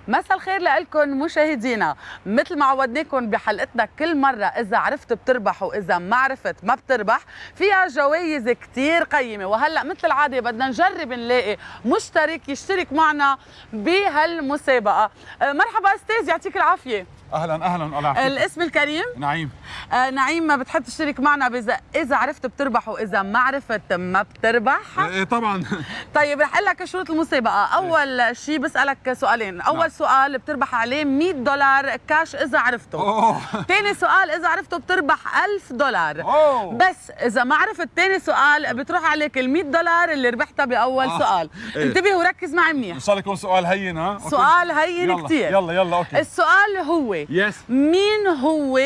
مساء الخير لكم مشاهدينا. مثل ما عودناكم بحلقتنا كل مرة، إذا عرفت بتربح وإذا ما عرفت ما بتربح، فيها جوائز كتير قيمة. وهلأ مثل العادة بدنا نجرب نلاقي مشترك يشترك معنا بهالمسابقة. مرحبا أستاذ، يعطيك العافية. اهلا اهلا، الله يعافيك. الاسم الكريم؟ نعيم. نعيم، ما بتحب تشترك معنا إذا عرفت بتربح وإذا ما عرفت ما بتربح؟ ايه طبعا. طيب رح اقول لك شروط المسابقة. أول شيء بسألك سؤالين. أول نعم. سؤال بتربح عليه $100 كاش إذا عرفته. ثاني سؤال إذا عرفته بتربح $1000. بس إذا ما عرفت ثاني سؤال بتروح عليك $100 اللي ربحتها بأول سؤال. انتبه وركز معي منيح. ان شاء الله يكون سؤال هين. ها سؤال هين كثير. يلا اوكي. السؤال هو مين هو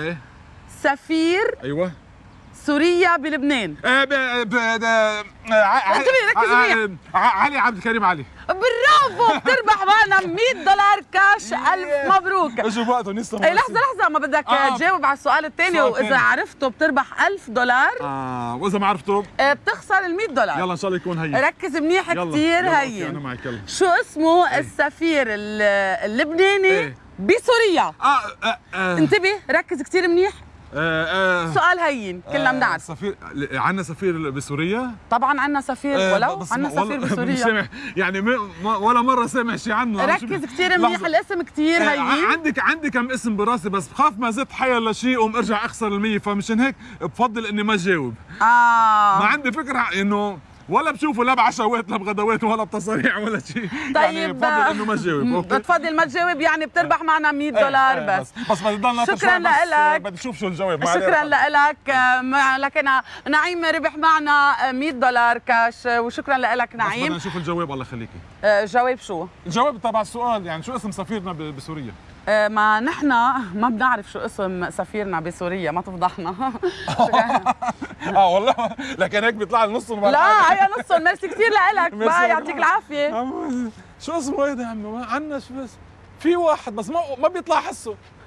سفير ايوه سوريا بلبنان؟ انتبه ركز منيح. علي عبد الكريم علي. برافو، بتربح معنا $100 كاش. ألف مبروك. اجوا بوقتهم لسه. لحظة ما بدك تجاوب على السؤال الثاني، وإذا عرفته بتربح $1000. وإذا ما عرفته بتخسر $100. يلا إن شاء الله يكون هين. ركز منيح كثير هين. أنا معك. يلا. شو اسمه السفير اللبناني بسوريا؟ انتبه ركز كثير منيح. سؤال هين كلنا بنعرف. سفير، عندنا سفير بسوريا؟ طبعا عندنا سفير، ولو عندنا سفير بسوريا. يعني ولا مره سامع شيء عنه. ركز كثير منيح، الاسم كثير هين. عندي كم اسم براسي، بس بخاف ما زدت حيلا شيء وقوم ارجع اخسر ال100، فمشان هيك بفضل اني ما جاوب. ما عندي فكره انه ولا بشوفوا لا بعشوات لا بغدوات ولا بتصاريع ولا شيء. طيب يعني بفضل انه ما جاوب. بتفضل ما تجاوب، يعني بتربح معنا $100 بس بدي ضلنا. شكرا لك. بدي اشوف شو الجواب. شكرا لك. لكن نعيم ربح معنا $100 كاش، وشكرا لك نعيم. بدنا نشوف الجواب. الله يخليكي. جواب شو؟ الجواب تبع السؤال، يعني شو اسم سفيرنا بسوريا؟ ما نحن ما بنعرف شو اسم سفيرنا بسوريا، ما تفضحنا. والله لكن هيك بيطلع لي نصهم. لا هي نصهم. ميرسي كثير لك. باي، يعطيك العافيه. شو اسمه هيدا يا عمي؟ عندنا شو بس في واحد بس ما بيطلع حسه.